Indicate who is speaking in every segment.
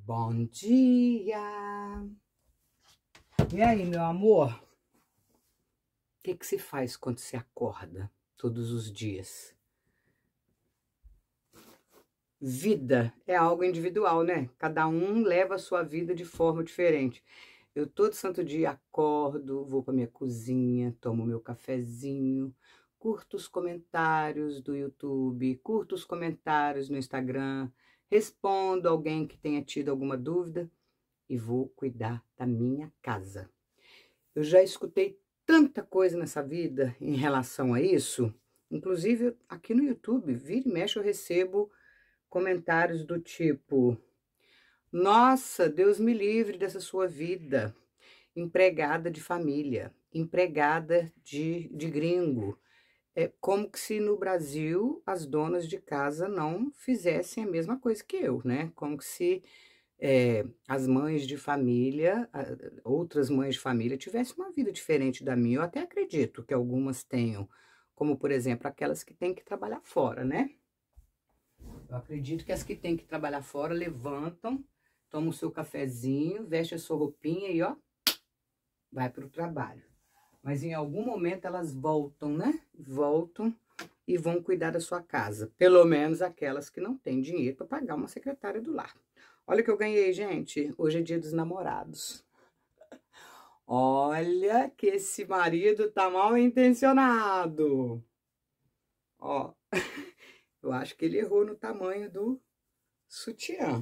Speaker 1: Bom dia! E aí, meu amor? O que se faz quando você acorda todos os dias? Vida é algo individual, né? Cada um leva a sua vida de forma diferente. Eu todo santo dia acordo, vou para minha cozinha, tomo meu cafezinho, curto os comentários do YouTube, curto os comentários no Instagram, respondo alguém que tenha tido alguma dúvida e vou cuidar da minha casa. Eu já escutei tanta coisa nessa vida em relação a isso, inclusive aqui no YouTube, vira e mexe eu recebo comentários do tipo: nossa, Deus me livre dessa sua vida, empregada de família, empregada de gringo. É como que se no Brasil as donas de casa não fizessem a mesma coisa que eu, né? Como que se as mães de família, outras mães de família tivessem uma vida diferente da minha. Eu até acredito que algumas tenham, como por exemplo aquelas que têm que trabalhar fora, né? Eu acredito que as que têm que trabalhar fora levantam, tomam o seu cafezinho, veste a sua roupinha e ó, vai para o trabalho. Mas em algum momento elas voltam, né? Voltam e vão cuidar da sua casa. Pelo menos aquelas que não têm dinheiro para pagar uma secretária do lar. Olha o que eu ganhei, gente. Hoje é dia dos namorados. Olha que esse marido tá mal intencionado. Ó, eu acho que ele errou no tamanho do sutiã.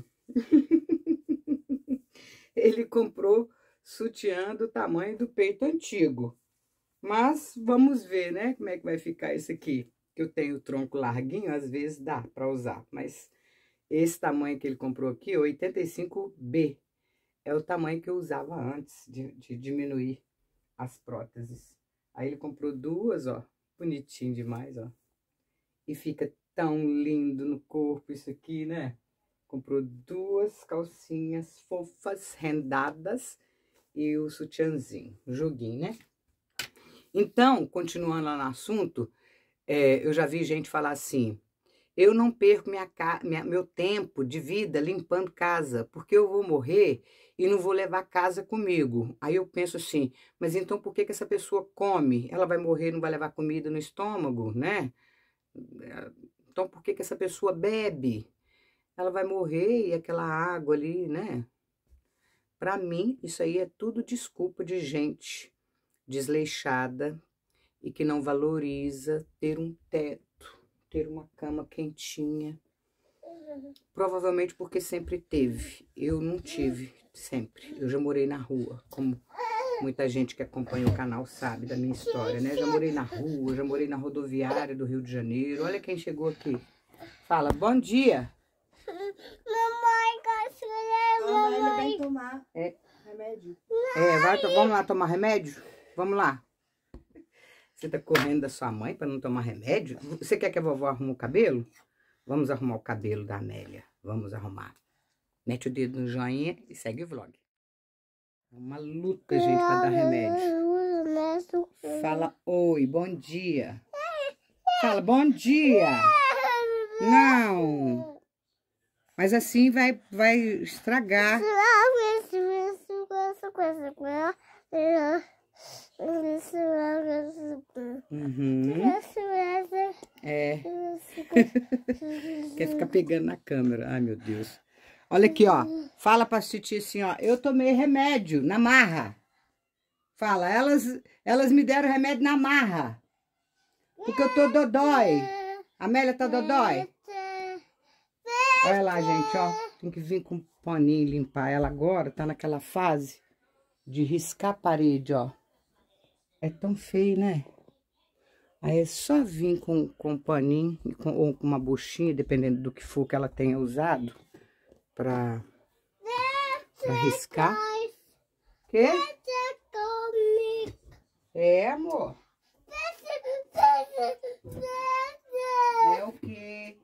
Speaker 1: Ele comprou sutiã do tamanho do peito antigo. Mas vamos ver, né, como é que vai ficar isso aqui. Que eu tenho o tronco larguinho, às vezes dá para usar. Mas esse tamanho que ele comprou aqui, 85B, é o tamanho que eu usava antes de diminuir as próteses. Aí ele comprou duas, ó, bonitinho demais, ó. E fica tão lindo no corpo isso aqui, né? Comprou duas calcinhas fofas, rendadas e o sutiãzinho, o joguinho, né? Então, continuando lá no assunto, eu já vi gente falar assim: eu não perco meu tempo de vida limpando casa, porque eu vou morrer e não vou levar casa comigo. Aí eu penso assim, mas então por que essa pessoa come? Ela vai morrer e não vai levar comida no estômago, né? Então por que essa pessoa bebe? Ela vai morrer e aquela água ali, né? Para mim, isso aí é tudo desculpa de gente desleixada e que não valoriza ter um teto, ter uma cama quentinha. Provavelmente porque sempre teve. Eu não tive sempre. Eu já morei na rua, como muita gente que acompanha o canal sabe da minha história, né? Já morei na rua, já morei na rodoviária do Rio de Janeiro. Olha quem chegou aqui. Fala, bom dia.
Speaker 2: Mamãe, vem tomar remédio.
Speaker 1: Vamos lá tomar remédio? Vamos lá. Você tá correndo da sua mãe para não tomar remédio? Você quer que a vovó arrume o cabelo? Vamos arrumar o cabelo da Amélia. Vamos arrumar. Mete o dedo no joinha e segue o vlog. É uma luta, gente, para dar remédio. Fala oi, bom dia. Fala bom dia. Não. Mas assim vai estragar. Uhum. Quer ficar pegando na câmera. Ai, meu Deus. Olha aqui, ó. Fala pra titia assim, ó. Eu tomei remédio na marra. Fala, elas me deram remédio na marra. Porque eu tô dodói. A Amélia tá dodói. Olha lá, gente, ó. Tem que vir com um paninho limpar ela agora. Tá naquela fase de riscar a parede, ó. É tão feio, né? Aí é só vir com um paninho ou com uma buchinha, dependendo do que for que ela tenha usado, pra riscar. Quê? É, amor? É o quê?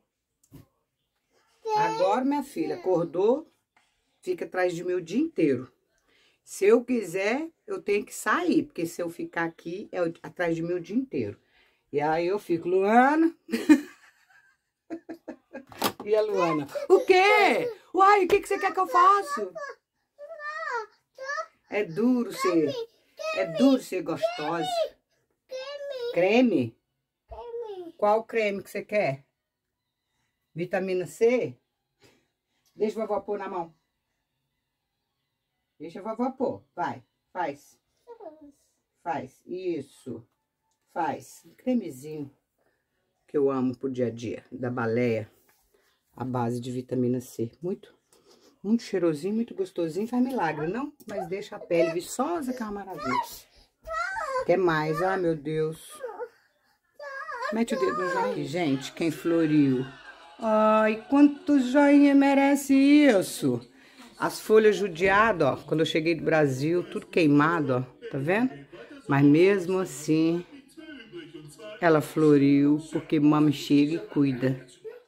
Speaker 1: Agora, minha filha, acordou, fica atrás de mim o dia inteiro. Se eu quiser, eu tenho que sair, porque se eu ficar aqui, é atrás de mim o dia inteiro. E aí eu fico, Luana... E a Luana? O quê? Uai, o que você quer que eu faça? É duro ser gostosa. Creme? Qual creme que você quer? Vitamina C? Deixa a vovó pôr na mão. Deixa a vovó pôr. Vai, faz. Faz, isso. Faz. Cremezinho que eu amo pro dia a dia, da Baleia. A base de vitamina C. Muito cheirosinho, muito gostosinho. Faz milagre, não? Mas deixa a pele viçosa, que é uma maravilha. Quer mais? Ah, meu Deus. Mete o dedo no joinha. Gente, quem floriu? Ai, quanto joinha merece isso? As folhas judiadas, ó. Quando eu cheguei do Brasil, tudo queimado, ó. Tá vendo? Mas mesmo assim, ela floriu porque mami chega e cuida.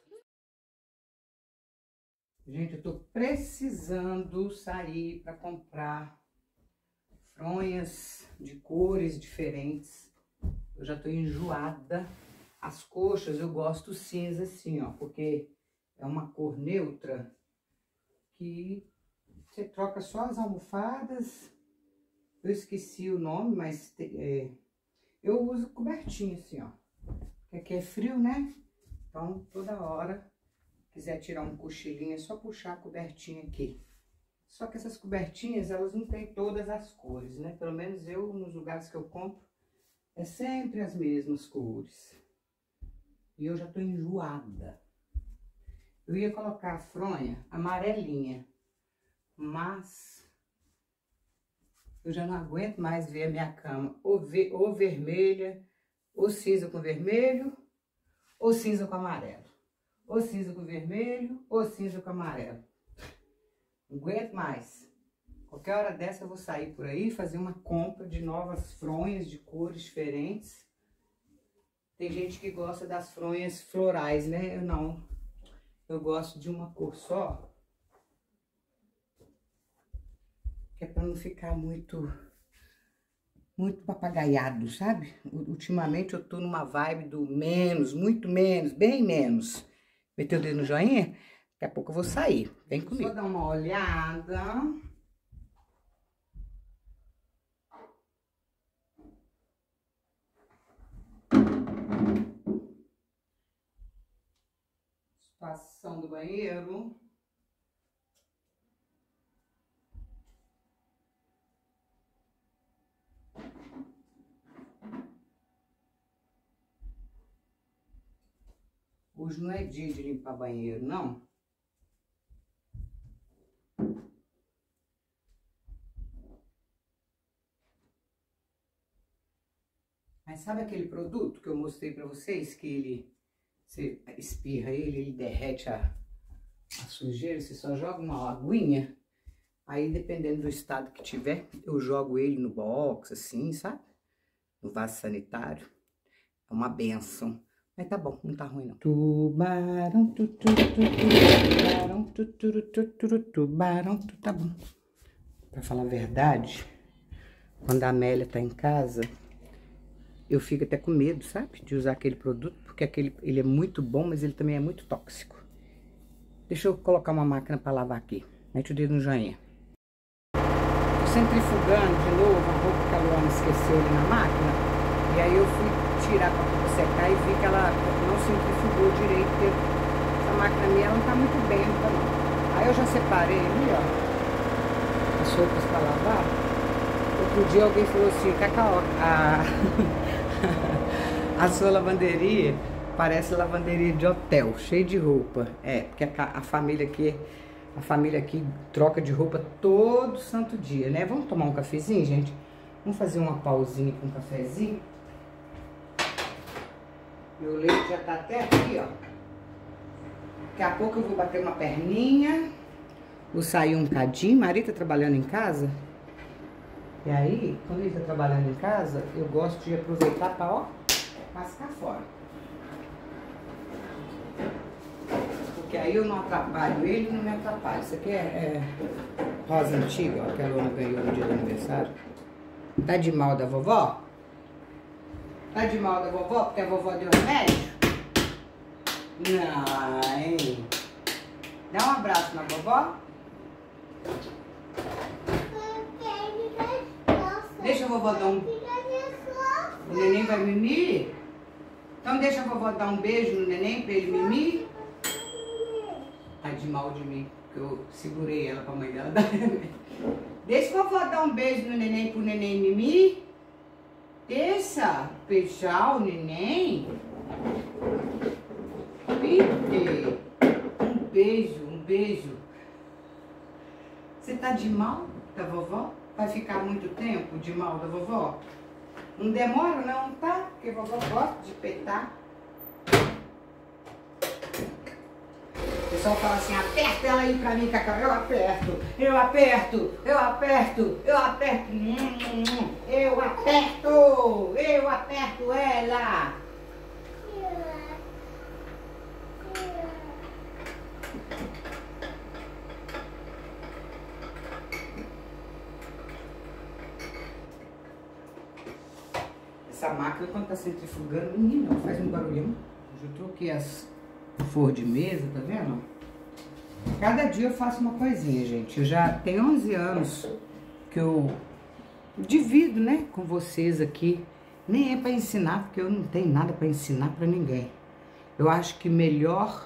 Speaker 1: Gente, eu tô precisando sair para comprar fronhas de cores diferentes. Eu já tô enjoada. As coxas eu gosto cinza assim, ó, porque é uma cor neutra que você troca só as almofadas. Eu esqueci o nome, mas eu uso cobertinha assim, ó. Porque aqui é frio, né? Então, toda hora, quiser tirar um cochilinho, é só puxar a cobertinha aqui. Só que essas cobertinhas, elas não têm todas as cores, né? Pelo menos eu, nos lugares que eu compro, é sempre as mesmas cores. E eu já tô enjoada. Eu ia colocar a fronha amarelinha, mas eu já não aguento mais ver a minha cama ou vermelha, ou cinza com vermelho, ou cinza com amarelo. Ou cinza com vermelho, ou cinza com amarelo. Não aguento mais. Qualquer hora dessa eu vou sair por aí, fazer uma compra de novas fronhas de cores diferentes. Tem gente que gosta das fronhas florais, né? Eu não. Eu gosto de uma cor só. Que é pra não ficar muito papagaiado, sabe? Ultimamente eu tô numa vibe do menos, muito menos, bem menos. Meteu o dedo no joinha? Daqui a pouco eu vou sair. Vem comigo. Só dar uma olhada. Situação do banheiro. Hoje não é dia de limpar banheiro, não. Mas sabe aquele produto que eu mostrei pra vocês? Que você espirra ele derrete a sujeira, você só joga uma aguinha. Aí, dependendo do estado que tiver, eu jogo ele no box, assim, sabe? No vaso sanitário. É uma benção. Mas tá bom, não tá ruim não. Tubarão, tubarão, tá bom. Pra falar a verdade, quando a Amélia tá em casa, eu fico até com medo, sabe? De usar aquele produto, porque ele é muito bom, mas ele também é muito tóxico. Deixa eu colocar uma máquina pra lavar aqui. Mete o dedo no joinha. Tô centrifugando de novo a roupa que a Luana esqueceu ali na máquina. E aí eu fui tirar pra secar e vi que ela não centrifugou direito, porque essa máquina minha ela não tá muito bem, não. Aí eu já separei ali, ó, as roupas pra lavar. Outro dia alguém falou assim, Cacau, a sua lavanderia parece lavanderia de hotel, cheio de roupa. É, porque a família aqui troca de roupa todo santo dia, né? Vamos tomar um cafezinho, gente? Vamos fazer uma pausinha com um cafezinho? Meu leite já tá até aqui, ó. Daqui a pouco eu vou bater uma perninha. Vou sair um cadinho. Maria tá trabalhando em casa. E aí, quando ele tá trabalhando em casa, eu gosto de aproveitar pra, ó, mascar fora. Porque aí eu não atrapalho ele e não me atrapalho. Isso aqui é rosa antiga, ó, que a Luana ganhou no dia do aniversário. Tá de mal da vovó? Tá de mal da vovó porque a vovó deu remédio? Não, hein? abraço na vovó. Deixa a vovó dar um... O neném vai mimir? Então deixa a vovó dar um beijo no neném pra ele mimir. Tá de mal de mim, porque eu segurei ela pra mãe dela dar remédio. Deixa a vovó dar um beijo no neném pro neném mimir. Deixa beijar o neném. Pique. Um beijo, um beijo. Você tá de mal da vovó? Vai ficar muito tempo de mal da vovó? Não demora não, tá? Porque a vovó gosta de peitar. O pessoal fala assim, aperta ela aí pra mim, Cacau. Eu aperto, eu aperto, eu aperto, eu aperto. Eu aperto ela. Essa máquina, quando tá centrifugando, menina, faz um barulhão. Eu troquei as forras de mesa, tá vendo? Cada dia eu faço uma coisinha, gente. Eu já tenho 11 anos que eu divido, né, com vocês aqui. Nem é pra ensinar, porque eu não tenho nada pra ensinar pra ninguém. Eu acho que o melhor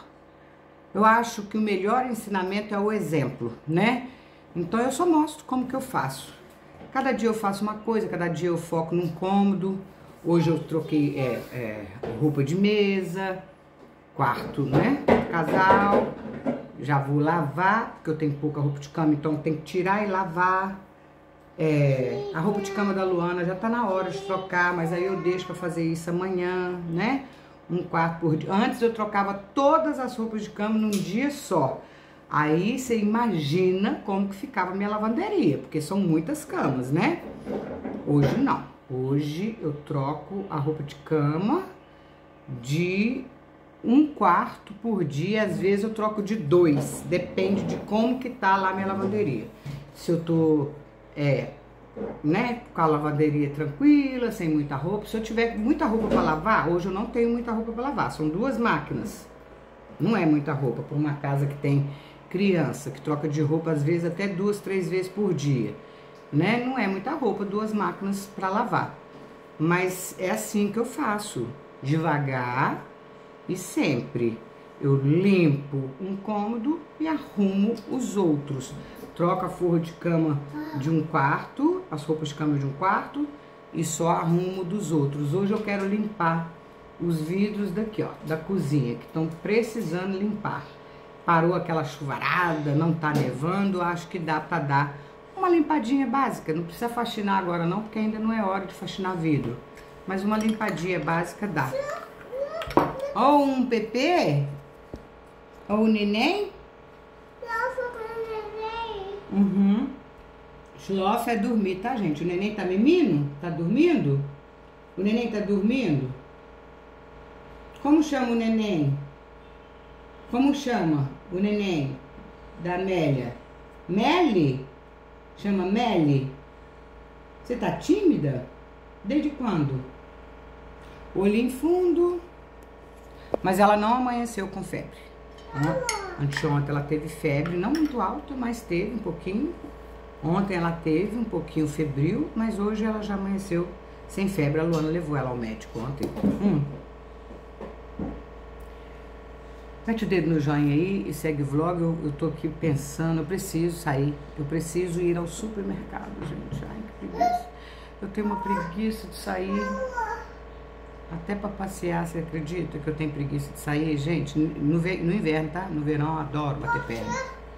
Speaker 1: ensinamento é o exemplo, né? Então eu só mostro como que eu faço. Cada dia eu faço uma coisa, cada dia eu foco num cômodo. Hoje eu troquei roupa de mesa, quarto, né? Casal. Já vou lavar, porque eu tenho pouca roupa de cama, então tem que tirar e lavar. A roupa de cama da Luana já tá na hora de trocar, mas aí eu deixo pra fazer isso amanhã, né? Um quarto por dia. Antes eu trocava todas as roupas de cama num dia só. Aí você imagina como que ficava a minha lavanderia, porque são muitas camas, né? Hoje não. Hoje eu troco a roupa de cama de um quarto por dia. Às vezes eu troco de 2. Depende de como que tá lá a minha lavanderia. Se eu tô, né, com a lavanderia tranquila, sem muita roupa. Se eu tiver muita roupa para lavar, hoje eu não tenho muita roupa para lavar. São 2 máquinas. Não é muita roupa para uma casa que tem criança, que troca de roupa às vezes até 2, 3 vezes por dia, né? Não é muita roupa, 2 máquinas para lavar. Mas é assim que eu faço, devagar e sempre. Eu limpo um cômodo e arrumo os outros. Troco a forra de cama de um quarto, as roupas de cama de um quarto e só arrumo dos outros. Hoje eu quero limpar os vidros daqui, ó, da cozinha, que estão precisando limpar. Parou aquela chuvarada, não tá nevando, acho que dá pra dar uma limpadinha básica. Não precisa faxinar agora não, porque ainda não é hora de faxinar vidro. Mas uma limpadinha básica dá. Ou um Pepe? Ou um neném? Uhum. Schloff é dormir, tá, gente? O neném tá mimindo? Tá dormindo? O neném tá dormindo? Como chama o neném? Como chama o neném da Amélia? Meli? Chama Meli? Você tá tímida? Desde quando? Olhinho fundo. Mas ela não amanheceu com febre. Anteontem ela teve febre, não muito alta, mas teve um pouquinho. Ontem ela teve um pouquinho febril, mas hoje ela já amanheceu sem febre. A Luana levou ela ao médico ontem. Mete o dedo no joinha aí e segue o vlog. Eu tô aqui pensando, eu preciso sair. Eu preciso ir ao supermercado, gente. Ai, que preguiça. Eu tenho uma preguiça de sair. Até pra passear, você acredita que eu tenho preguiça de sair? Gente, no inverno, tá? No verão eu adoro bater perna.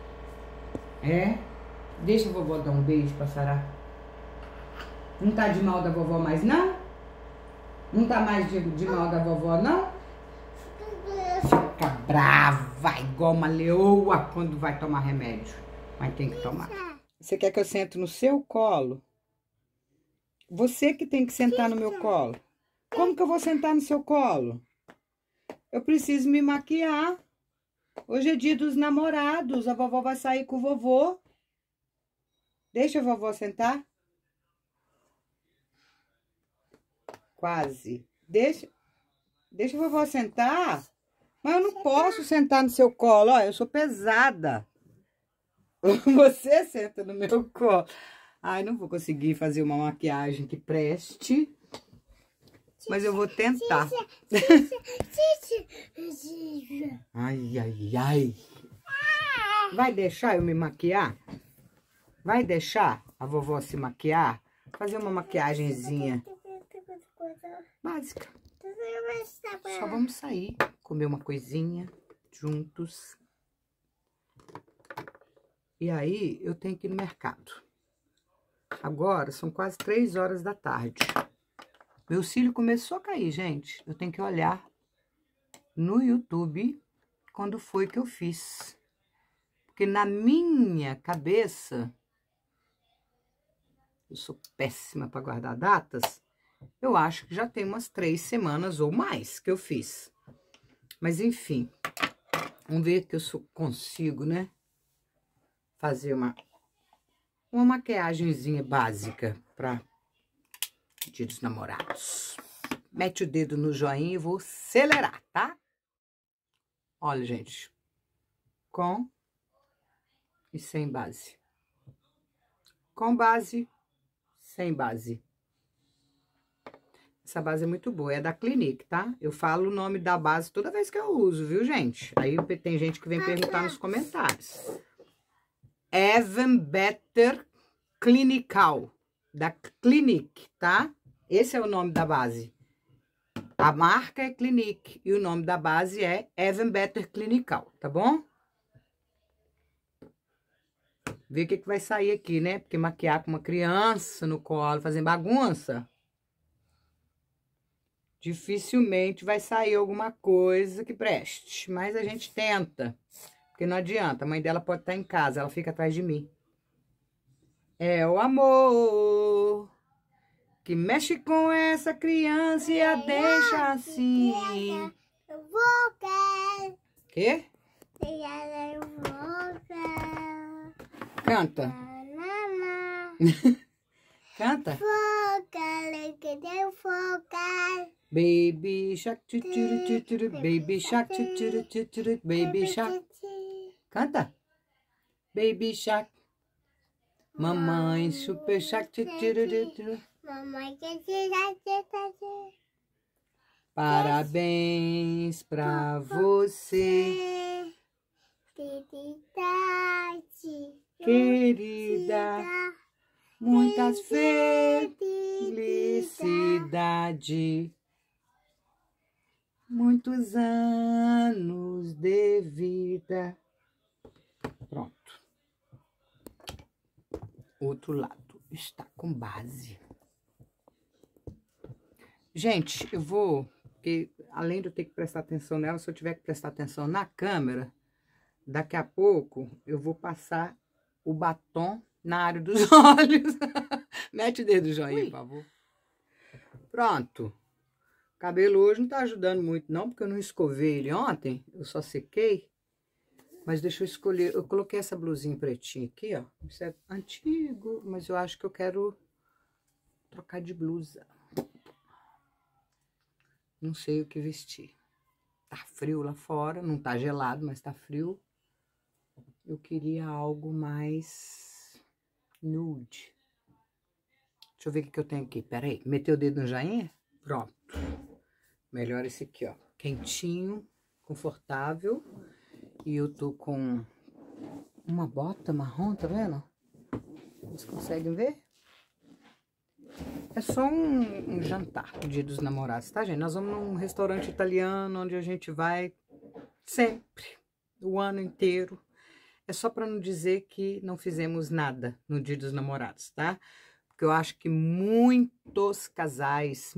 Speaker 1: Deixa a vovó dar um beijo pra Sarah. Não tá de mal da vovó mais, não? Não tá mais de mal da vovó, não? Fica brava, igual uma leoa quando vai tomar remédio. Mas tem que tomar. Você quer que eu sente no seu colo? Você que tem que sentar no meu colo. Como que eu vou sentar no seu colo? Eu preciso me maquiar. Hoje é dia dos namorados. A vovó vai sair com o vovô. Deixa a vovó sentar. Quase. Deixa a vovó sentar. Mas eu não posso sentar no seu colo. Ó, eu sou pesada. Você senta no meu colo. Ai, não vou conseguir fazer uma maquiagem que preste. Mas eu vou tentar. Ai, ai, ai. Vai deixar eu me maquiar? Vai deixar a vovó se maquiar? Fazer uma maquiagenzinha básica. Só vamos sair, comer uma coisinha juntos. E aí, eu tenho que ir no mercado. Agora, são quase 3 horas da tarde. Meu cílio começou a cair, gente. Eu tenho que olhar no YouTube quando foi que eu fiz. Porque na minha cabeça, eu sou péssima para guardar datas, eu acho que já tem umas 3 semanas ou mais que eu fiz. Mas enfim, vamos ver que eu consigo, né? Fazer uma maquiagenzinha básica para Dia dos Namorados. Mete o dedo no joinha e vou acelerar, tá? Olha, gente, com e sem base. Com base, sem base. Essa base é muito boa, é da Clinique, tá? Eu falo o nome da base toda vez que eu uso, viu, gente? Aí tem gente que vem perguntar nos comentários. Even Better Clinical, da Clinique, tá? Esse é o nome da base. A marca é Clinique e o nome da base é Even Better Clinical, tá bom? Ver o que vai sair aqui, né? Porque maquiar com uma criança no colo, fazendo bagunça, dificilmente vai sair alguma coisa que preste. Mas a gente tenta. Porque não adianta, a mãe dela pode estar em casa, ela fica atrás de mim. É o amor que mexe com essa criança e a deixa assim. Quê? Canta. Canta. Baby shark, baby shark, baby shark. Canta. Baby shark. Mamãe super shark. Mamãe parabéns pra você, querida, muitas felicidades, muitos anos de vida. Pronto. Outro lado está com base. Gente, eu vou, porque além de eu ter que prestar atenção nela, se eu tiver que prestar atenção na câmera, daqui a pouco eu vou passar o batom na área dos olhos. Mete o dedo no joinha, por favor. Pronto. O cabelo hoje não tá ajudando muito não, porque eu não escovei ele ontem, eu só sequei. Mas deixa eu escolher, eu coloquei essa blusinha pretinha aqui, ó. Isso é antigo, mas eu acho que eu quero trocar de blusa. Não sei o que vestir. Tá frio lá fora, não tá gelado, mas tá frio. Eu queria algo mais nude. Deixa eu ver o que eu tenho aqui. Pera aí, meteu o dedo no joinha? Pronto. Melhor esse aqui, ó. Quentinho, confortável. E eu tô com uma bota marrom, tá vendo? Vocês conseguem ver? É só um jantar, no Dia dos Namorados, tá, gente? Nós vamos num restaurante italiano, onde a gente vai sempre, o ano inteiro. É só para não dizer que não fizemos nada no Dia dos Namorados, tá? Porque eu acho que muitos casais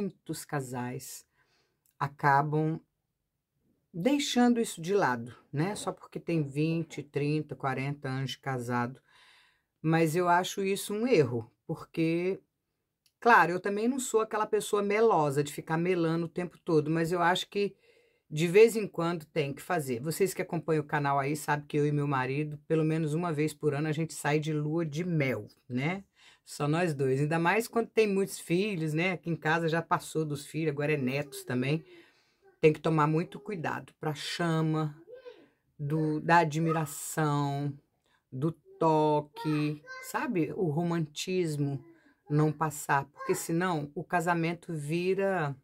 Speaker 1: acabam deixando isso de lado, né? Só porque tem 20, 30, 40 anos de casado. Mas eu acho isso um erro, porque... Claro, eu também não sou aquela pessoa melosa de ficar melando o tempo todo, mas eu acho que de vez em quando tem que fazer. Vocês que acompanham o canal aí sabem que eu e meu marido, pelo menos uma vez por ano, a gente sai de lua de mel, né? Só nós dois. Ainda mais quando tem muitos filhos, né? Aqui em casa já passou dos filhos, agora é netos também. Tem que tomar muito cuidado para a chama da admiração, do toque, sabe? O romantismo não passar, porque senão o casamento vira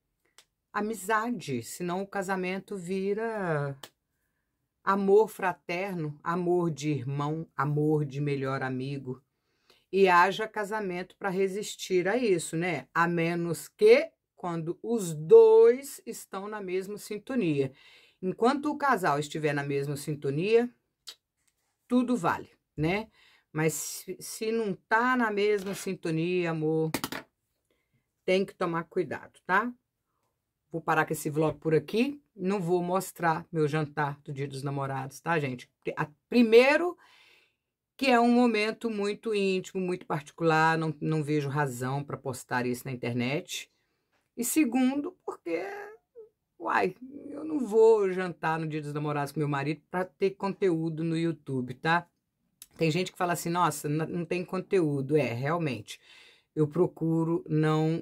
Speaker 1: amizade, senão o casamento vira amor fraterno, amor de irmão, amor de melhor amigo. E haja casamento para resistir a isso, né? A menos que quando os dois estão na mesma sintonia. Enquanto o casal estiver na mesma sintonia, tudo vale, né? Mas se não tá na mesma sintonia, amor, tem que tomar cuidado, tá? Vou parar com esse vlog por aqui. Não vou mostrar meu jantar do Dia dos Namorados, tá, gente? Primeiro, que é um momento muito íntimo, muito particular. Não vejo razão para postar isso na internet. E segundo, porque, uai, eu não vou jantar no Dia dos Namorados com meu marido para ter conteúdo no YouTube, tá? Tem gente que fala assim, nossa, não tem conteúdo. Realmente. Eu procuro não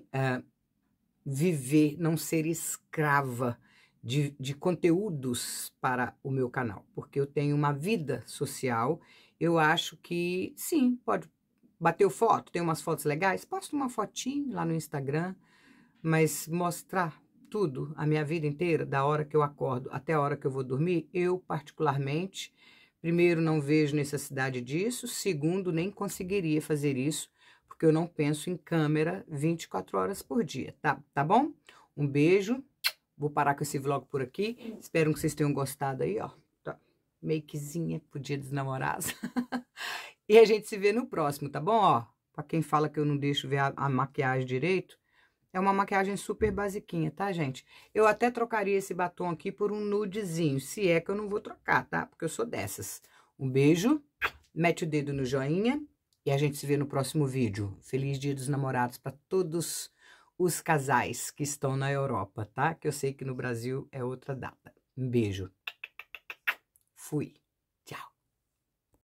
Speaker 1: viver, não ser escrava de conteúdos para o meu canal, porque eu tenho uma vida social. Eu acho que, sim, pode bater foto, tem umas fotos legais, posto uma fotinho lá no Instagram, mas mostrar tudo, a minha vida inteira, da hora que eu acordo até a hora que eu vou dormir, eu particularmente, primeiro, não vejo necessidade disso, segundo, nem conseguiria fazer isso, porque eu não penso em câmera 24 horas por dia, tá bom? Um beijo, vou parar com esse vlog por aqui, espero que vocês tenham gostado aí, ó, tá. Makezinha pro Dia dos Namorados. E a gente se vê no próximo, tá bom? Ó, pra quem fala que eu não deixo ver a maquiagem direito, é uma maquiagem super basiquinha, tá, gente? Eu até trocaria esse batom aqui por um nudezinho, se é que eu não vou trocar, tá? Porque eu sou dessas. Um beijo, mete o dedo no joinha e a gente se vê no próximo vídeo. Feliz Dia dos Namorados para todos os casais que estão na Europa, tá? Que eu sei que no Brasil é outra data. Um beijo. Fui.